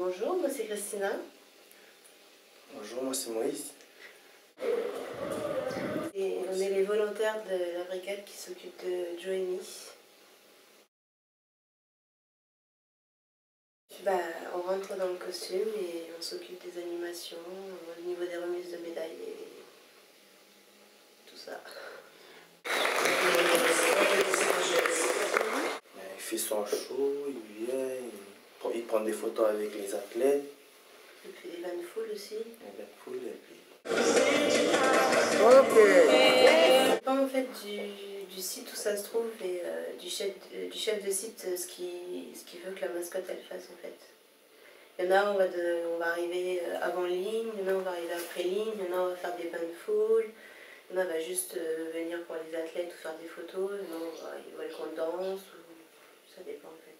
Bonjour, moi c'est Christina. Bonjour, moi c'est Moïse. Et on est les volontaires de la brigade qui s'occupe de Joanie. On rentre dans le costume et on s'occupe des animations, au niveau des remises de médailles et tout ça. Il fait son show, il vient, il prend des photos avec les athlètes. Et puis les bains de foule aussi. Les bains de foule et puis... Ok. En fait du site où ça se trouve et du chef de site ce qu'il veut que la mascotte elle fasse en fait. Il y en a on va arriver avant ligne, il y en a on va arriver après ligne, il y en a on va faire des bains de foule, il y en a on va juste venir pour les athlètes ou faire des photos, il y en a ils veulent qu'on danse, ou... ça dépend en fait.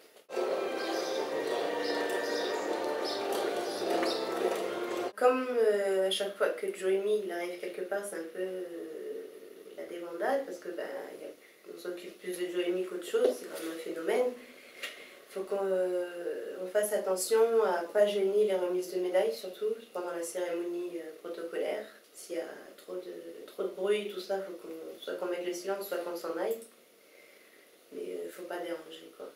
Comme à chaque fois que Joanie il arrive quelque part, c'est un peu la débandade parce que on s'occupe plus de Joanie qu'autre chose, c'est vraiment un phénomène. Il faut qu'on fasse attention à ne pas gêner les remises de médailles, surtout pendant la cérémonie protocolaire. S'il y a trop de bruit, tout ça, il faut soit qu'on mette le silence, soit qu'on s'en aille. Mais il ne faut pas déranger, quoi.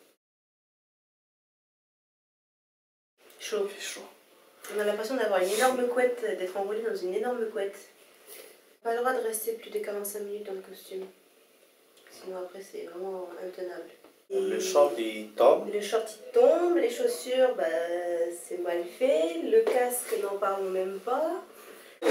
Chaud. Il fait chaud. On a l'impression d'avoir une énorme couette, d'être enroulé dans une énorme couette. Pas le droit de rester plus de 45 minutes dans le costume. Sinon après c'est vraiment intenable. Et le short il tombe. Le short il tombe, les chaussures c'est mal fait, le casque n'en parlons même pas. En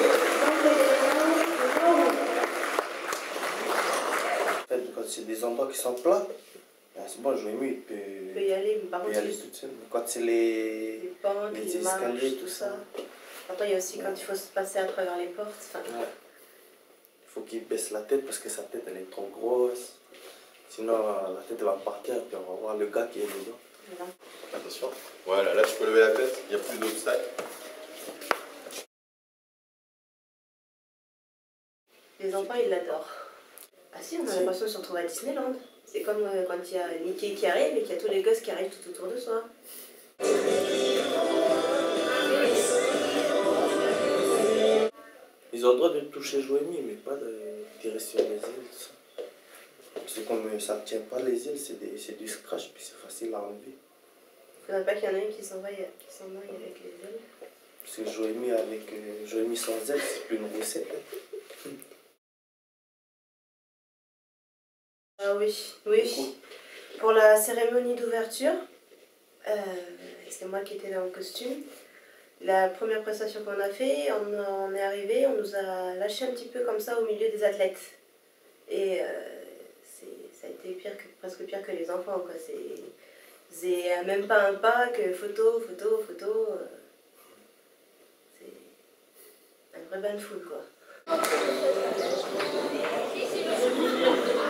fait, quand c'est des endroits qui sont plats, c'est bon, Joanie il peut y aller, mais par contre tout seul. Mais quand c'est les pentes, les escaliers, marches, tout ça. Après il y a aussi quand il faut se passer à travers les portes. Enfin, ouais. Il faut qu'il baisse la tête parce que sa tête elle est trop grosse. Sinon la tête elle va partir et puis on va voir le gars qui est dedans. voilà. Attention. Voilà, là tu peux lever la tête, il n'y a plus d'obstacle. Les enfants ils l'adorent. Ah si, on a l'impression de se retrouver à Disneyland. C'est comme quand il y a Mickey qui arrive et qu'il y a tous les gosses qui arrivent tout autour de soi. Ils ont le droit de toucher Joanie, mais pas de tirer sur les îles. C'est comme ça ne tient pas les îles, c'est du scratch, puis c'est facile à enlever. Il ne faudrait pas qu'il y en ait un qui s'en aille avec les ailes. Parce que Joanie sans ailes, c'est plus une recette. Ah oui, oui. Pour la cérémonie d'ouverture, c'est moi qui étais là en costume. La première prestation qu'on a fait, on est arrivé, on nous a lâché un petit peu comme ça au milieu des athlètes. Et ça a été presque pire que les enfants, quoi. C'est même pas un pas que photo. C'est un vrai bain de foule, quoi.